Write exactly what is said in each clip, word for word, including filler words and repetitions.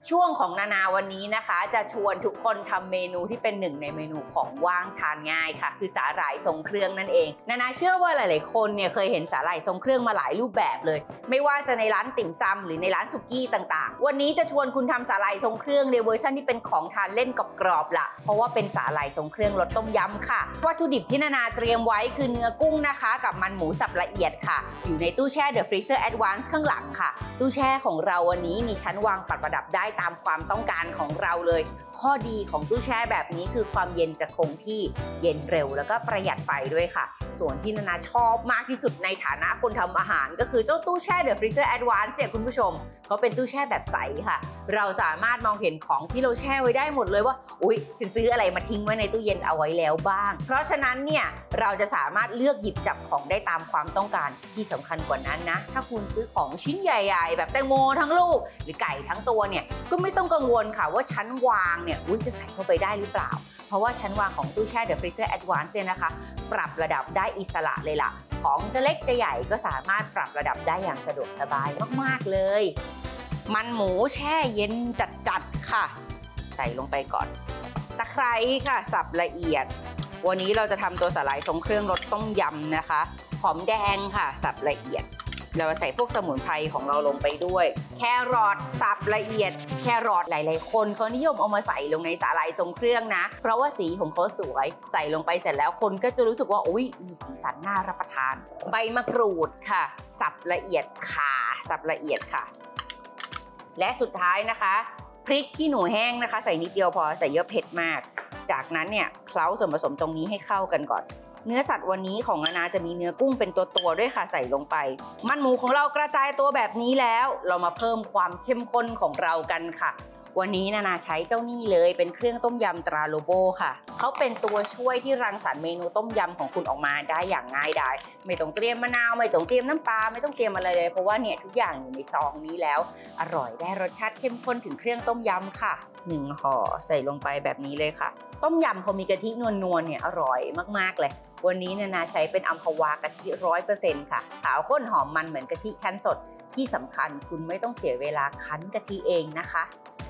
ช่วงของนานาวันนี้นะคะจะชวนทุกคนทำเมนูที่เป็นหนึ่งในเมนูของว่างทานง่ายค่ะคือสาหร่ายทรงเครื่องนั่นเองนานาเชื่อว่าหลายๆคนเนี่ยเคยเห็นสาหร่ายทรงเครื่องมาหลายรูปแบบเลยไม่ว่าจะในร้านติ่มซำหรือในร้านสุกี้ต่างๆวันนี้จะชวนคุณทำสาหร่ายทรงเครื่องในเวอร์ชันที่เป็นของทานเล่นกรอบๆละเพราะว่าเป็นสาหร่ายทรงเครื่องรสต้มยำค่ะวัตถุดิบที่นานาเตรียมไว้คือเนื้อกุ้งนะคะกับมันหมูสับละเอียดค่ะอยู่ในตู้แช่ The Freezer Advance ข้างหลังค่ะตู้แช่ของเราวันนี้มีชั้นวางปัดประดับได้ตามความต้องการของเราเลยข้อดีของตู้แช่แบบนี้คือความเย็นจะคงที่เย็นเร็วแล้วก็ประหยัดไฟด้วยค่ะส่วนที่นานาชอบมากที่สุดในฐานะคนทำอาหารก็คือเจ้าตู้แช่ The Freezer Advance เนี่ยคุณผู้ชมเขาเป็นตู้แช่แบบใสค่ะเราสามารถมองเห็นของที่เราแช่ไว้ได้หมดเลยว่าอุ๊ยฉันซื้ออะไรมาทิ้งไว้ในตู้เย็นเอาไว้แล้วบ้างเพราะฉะนั้นเนี่ยเราจะสามารถเลือกหยิบจับของได้ตามความต้องการที่สำคัญกว่านั้นนะถ้าคุณซื้อของชิ้นใหญ่ๆแบบแตงโมทั้งลูกหรือไก่ทั้งตัวเนี่ยก็ไม่ต้องกังวลค่ะว่าชั้นวางเนี่ยอุ๊ยจะใส่เข้าไปได้หรือเปล่าเพราะว่าชั้นวางของตู้แช่ The Freezer Advance เนี่ยนะคะปรับระดับได้อิสระเลยล่ะของจะเล็กจะใหญ่ก็สามารถปรับระดับได้อย่างสะดวกสบายมากๆเลยมันหมูแช่เย็นจัดๆค่ะใส่ลงไปก่อนตะไคร้ค่ะสับละเอียดวันนี้เราจะทำตัวสาหร่ายทรงเครื่องรสต้มยำนะคะหอมแดงค่ะสับละเอียดเราใส่พวกสมุนไพรของเราลงไปด้วยแครอทสับละเอียดแครอทหลายๆคนเขานิยมเอามาใส่ลงในสาหร่ายทรงเครื่องนะเพราะว่าสีของเขาสวยใส่ลงไปเสร็จแล้วคนก็จะรู้สึกว่าอุ๊ยมีสีสันน่ารับประทานใบมะกรูดค่ะสับละเอียดข่าสับละเอียดค่ะและสุดท้ายนะคะพริกขี้หนูแห้งนะคะใส่นิดเดียวพอใส่เยอะเผ็ดมากจากนั้นเนี่ยเคล้าส่วนผสมตรงนี้ให้เข้ากันก่อนเนื้อสัตว์วันนี้ของนานาจะมีเนื้อกุ้งเป็นตัวๆด้วยค่ะใส่ลงไปมันหมูของเรากระจายตัวแบบนี้แล้วเรามาเพิ่มความเข้มข้นของเรากันค่ะวันนี้นานาใช้เจ้านี่เลยเป็นเครื่องต้มยำตราโลโบค่ะเขาเป็นตัวช่วยที่รังสรรค์เมนูต้มยำของคุณออกมาได้อย่างง่ายดายไม่ต้องเตรียมมะนาวไม่ต้องเตรียมน้ำปลาไม่ต้องเตรียมอะไรเลยเพราะว่าเนี่ยทุกอย่างอยู่ในซองนี้แล้วอร่อยได้รสชาติเข้มข้นถึงเครื่องต้มยำค่ะหนึ่งห่อใส่ลงไปแบบนี้เลยค่ะต้มยำพอมีกะทินวลๆเนี่ยอร่อยมากๆเลยวันนี้นานาใช้เป็นอัมพวากะทิร้อยเปอร์เซ็นต์ค่ะขาวข้นหอมมันเหมือนกะทิคั้นสดที่สำคัญคุณไม่ต้องเสียเวลาคั้นกะทิเองนะคะ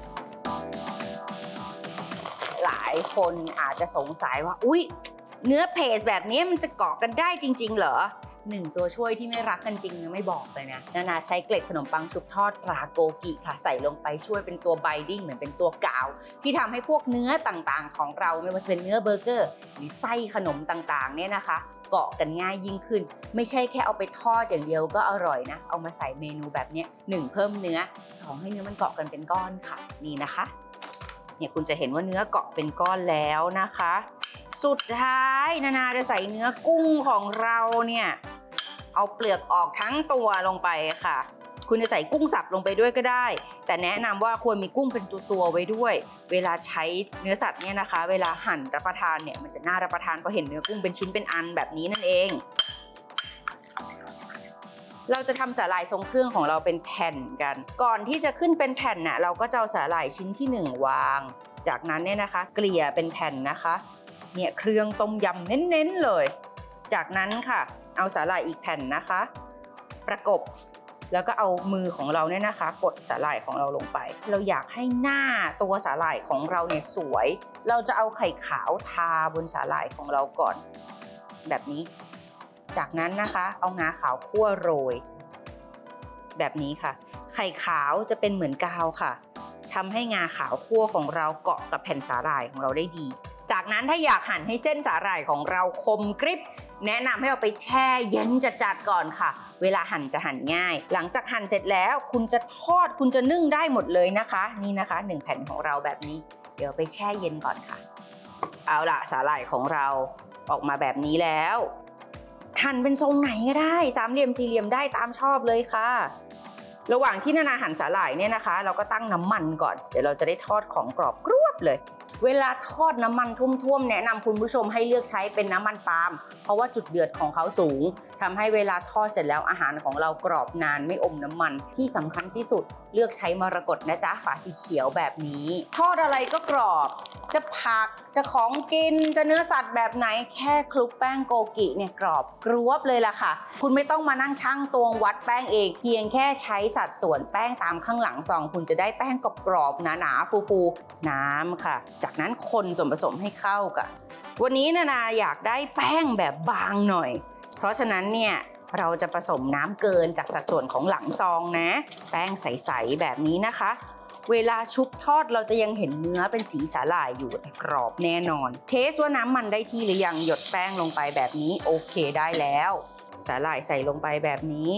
หลายคนอาจจะสงสัยว่าอุ๊ยเนื้อเพสแบบนี้มันจะเกาะกันได้จริงๆเหรอหนึ่งตัวช่วยที่ไม่รักกันจริงนะไม่บอกเลยนะนานาใช้เกล็ดขนมปังชุบทอดตราโกกิค่ะใส่ลงไปช่วยเป็นตัวไบดิ้งเหมือนเป็นตัวกาวที่ทำให้พวกเนื้อต่างๆของเราไม่ว่าจะเป็นเนื้อเบอร์เกอร์หรือไส้ขนมต่างๆเนี่ยนะคะเกาะกันง่ายยิ่งขึ้นไม่ใช่แค่เอาไปทอดอย่างเดียวก็อร่อยนะเอามาใส่เมนูแบบนี้หนึ่งเพิ่มเนื้อสองให้เนื้อมันเกาะกันเป็นก้อนค่ะนี่นะคะเนี่ยคุณจะเห็นว่าเนื้อเกาะเป็นก้อนแล้วนะคะสุดท้ายนานาจะใส่เนื้อกุ้งของเราเนี่ยเอาเปลือกออกทั้งตัวลงไปค่ะคุณจะใส่กุ้งสับลงไปด้วยก็ได้แต่แนะนำว่าควรมีกุ้งเป็นตัวๆไว้ด้วยเวลาใช้เนื้อสัตว์เนี่ยนะคะเวลาหั่นรับประทานเนี่ยมันจะน่ารับประทานเพราะเห็นเนื้อกุ้งเป็นชิ้นเป็นอันแบบนี้นั่นเองเราจะทำสาหร่ายทรงเครื่องของเราเป็นแผ่นกันก่อนที่จะขึ้นเป็นแผ่นน่ะเราก็จะเอาสาหร่ายชิ้นที่หนึ่งวางจากนั้นเนี่ยนะคะเกลี่ยเป็นแผ่นนะคะเนี่ยเครื่องต้มยำเน้นๆเลยจากนั้นค่ะเอาสาหร่ายอีกแผ่นนะคะประกบแล้วก็เอามือของเราเนี่ยนะคะกดสาหร่ายของเราลงไปเราอยากให้หน้าตัวสาหร่ายของเราเนี่ยสวยเราจะเอาไข่ขาวทาบนสาหร่ายของเราก่อนแบบนี้จากนั้นนะคะเอางาขาวคั่วโรยแบบนี้ค่ะไข่ขาวจะเป็นเหมือนกาวค่ะทำให้งาขาวคั่วของเราเกาะกับแผ่นสาหร่ายของเราได้ดีจากนั้นถ้าอยากหั่นให้เส้นสาหร่ายของเราคมกริบแนะนำให้เอาไปแช่เย็นจัดๆก่อนค่ะเวลาหั่นจะหั่นง่ายหลังจากหั่นเสร็จแล้วคุณจะทอดคุณจะนึ่งได้หมดเลยนะคะนี่นะคะหนึ่งแผ่นของเราแบบนี้เดี๋ยวไปแช่เย็นก่อนค่ะเอาล่ะสาหร่ายของเราออกมาแบบนี้แล้วหั่นเป็นทรงไหนก็ได้สามเหลี่ยมสี่เหลี่ยมได้ตามชอบเลยค่ะระหว่างที่นานาหั่นสาหร่ายเนี่ยนะคะเราก็ตั้งน้ำมันก่อนเดี๋ยวเราจะได้ทอดของกรอบกรวบเลยเวลาทอดน้ำมันท่วมๆแนะนำคุณผู้ชมให้เลือกใช้เป็นน้ำมันปาล์มเพราะว่าจุดเดือดของเขาสูงทำให้เวลาทอดเสร็จแล้วอาหารของเรากรอบนานไม่อมน้ำมันที่สำคัญที่สุดเลือกใช้มรกตนะจ๊ะฝาสีเขียวแบบนี้ทอดอะไรก็กรอบจะผักจะของกินจะเนื้อสัตว์แบบไหนแค่คลุกแป้งโกกิเนี่ยกรอบกรวบเลยล่ะค่ะคุณไม่ต้องมานั่งชั่งตวงวัดแป้งเองเพียงแค่ใช้สสัดส่วนแป้งตามข้างหลังซองคุณจะได้แป้งกรอบๆหนาๆฟูๆน้ำค่ะจากนั้นคนส่วนผสมให้เข้ากันวันนี้นานาอยากได้แป้งแบบบางหน่อยเพราะฉะนั้นเนี่ยเราจะผสมน้ำเกินจากสัดส่วนของหลังซองนะแป้งใสๆแบบนี้นะคะเวลาชุบทอดเราจะยังเห็นเนื้อเป็นสีสาหร่ายอยู่แต่กรอบแน่นอนเทสว่าน้ำมันได้ที่หรือยังหยดแป้งลงไปแบบนี้โอเคได้แล้วสาหร่ายใส่ลงไปแบบนี้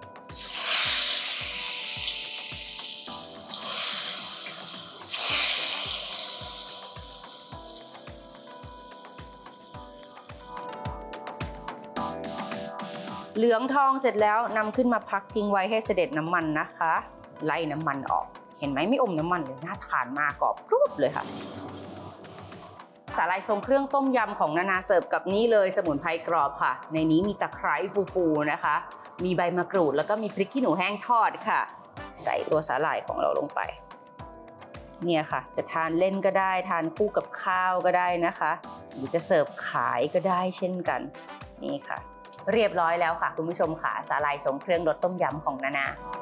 เหลืองทองเสร็จแล้วนำขึ้นมาพักทิ้งไว้ให้เสด็จน้ำมันนะคะไล่น้ำมันออกเห็นไหมไม่อมน้ำมันเลยน่าทานมากกรอบกรุบเลยค่ะสาหร่ายทรงเครื่องต้มยำของนานาเสิร์ฟกับนี่เลยสมุนไพรกรอบค่ะในนี้มีตะไคร้ฟูๆนะคะมีใบมะกรูดแล้วก็มีพริกขี้หนูแห้งทอดค่ะใส่ตัวสาหร่ายของเราลงไปเนี่ยค่ะจะทานเล่นก็ได้ทานคู่กับข้าวก็ได้นะคะหรือจะเสิร์ฟขายก็ได้เช่นกันนี่ค่ะเรียบร้อยแล้วค่ะคุณผู้ชมค่ะสาหร่ายทรงเครื่องรสต้มยำของนานา